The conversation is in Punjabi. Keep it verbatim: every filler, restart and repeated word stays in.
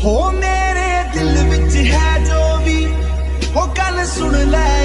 हो मेरे दिल विच है जो भी हो गल सुन ले